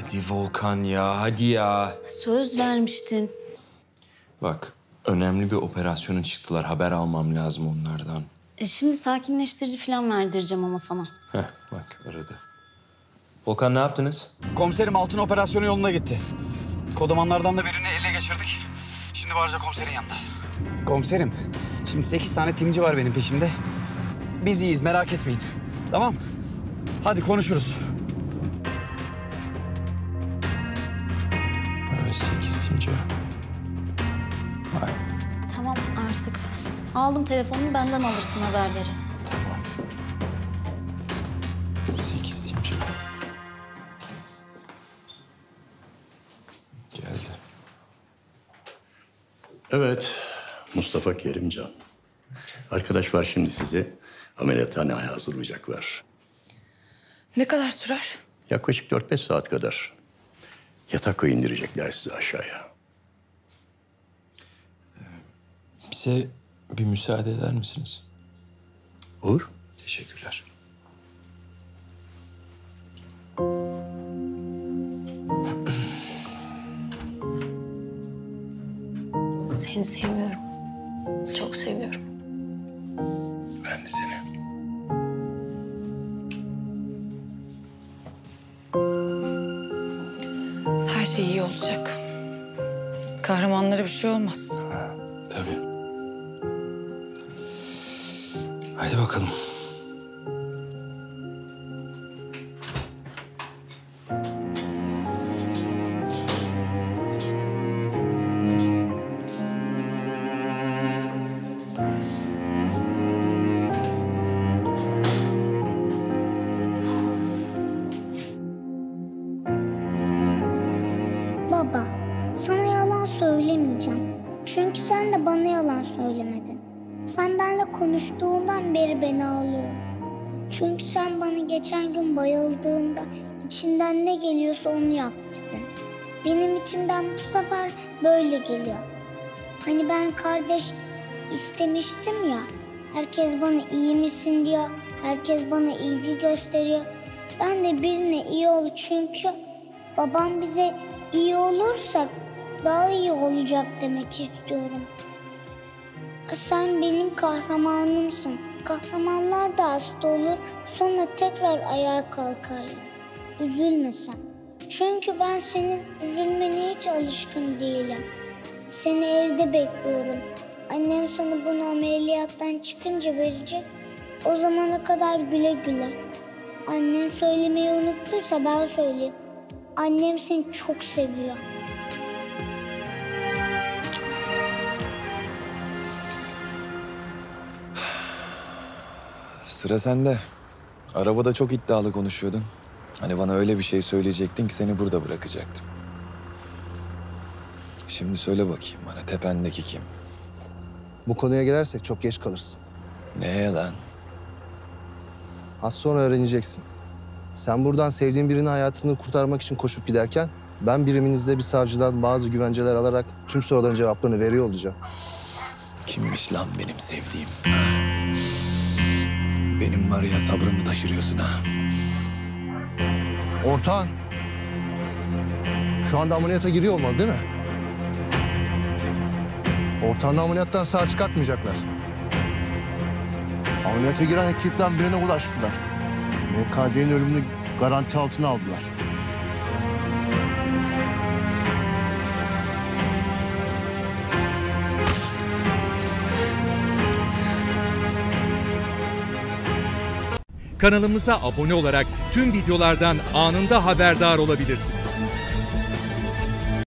Hadi Volkan ya, hadi ya. Söz vermiştin. Bak, önemli bir operasyona çıktılar. Haber almam lazım onlardan. Şimdi sakinleştirici falan verdireceğim ama sana. Heh, bak aradı. Volkan ne yaptınız? Komiserim altın operasyonu yoluna gitti. Kodamanlardan da birini ele geçirdik. Şimdi Barca komiserin yanında. Komiserim, şimdi 8 tane timci var benim peşimde. Biz iyiyiz, merak etmeyin. Tamam? Hadi konuşuruz. Evet, 8 timci. Hayır. Tamam artık. Aldım telefonunu, benden alırsın haberleri. Tamam. 8 timci. Geldi. Evet, Mustafa Kerimcan. Arkadaş var şimdi sizi ameliyathaneye hazırlayacaklar. Ne kadar sürer? Yaklaşık 4-5 saat kadar. Yatakla indirecekler sizi aşağıya. Bize bir müsaade eder misiniz? Olur. Teşekkürler. Seni seviyorum. Çok seviyorum. Ben de seni. Her şey iyi olacak. Kahramanlara bir şey olmaz. Tabii. Haydi bakalım. Baba, sana yalan söylemeyeceğim. Çünkü sen de bana yalan söylemedin. Sen benimle konuştuğundan beri ben ağlıyorum. Çünkü sen bana geçen gün bayıldığında içinden ne geliyorsa onu yap dedin. Benim içimden bu sefer böyle geliyor. Hani ben kardeş istemiştim ya. Herkes bana iyi misin diyor. Herkes bana ilgi gösteriyor. Ben de birine iyi ol çünkü babam bize iyi olursak daha iyi olacak demek istiyorum. Sen benim kahramanımsın. Kahramanlar da hasta olur, sonra tekrar ayağa kalkarlar. Üzülme sen. Çünkü ben senin üzülmene hiç alışkın değilim. Seni evde bekliyorum. Annem sana bunu ameliyattan çıkınca verecek. O zamana kadar güle güle. Annem söylemeyi unuttuysa ben söyleyeyim. Annem seni çok seviyor. Sıra sende. Arabada çok iddialı konuşuyordun. Hani bana öyle bir şey söyleyecektin ki seni burada bırakacaktım. Şimdi söyle bakayım bana, tependeki kim? Bu konuya girersek çok geç kalırsın. Ne lan? Az sonra öğreneceksin. Sen buradan sevdiğin birinin hayatını kurtarmak için koşup giderken ben biriminizde bir savcıdan bazı güvenceler alarak tüm soruların cevaplarını veriyor olacağım. Kimmiş lan benim sevdiğim? Ha? Benim var ya sabrımı taşırıyorsun ha. Ortağın şu anda ameliyata giriyor olmalı değil mi? Ortağını ameliyattan sağ çıkartmayacaklar. Ameliyata giren ekipten birine ulaştılar. MKC'nin ölümünü garanti altına aldılar. Kanalımıza abone olarak tüm videolardan anında haberdar olabilirsiniz.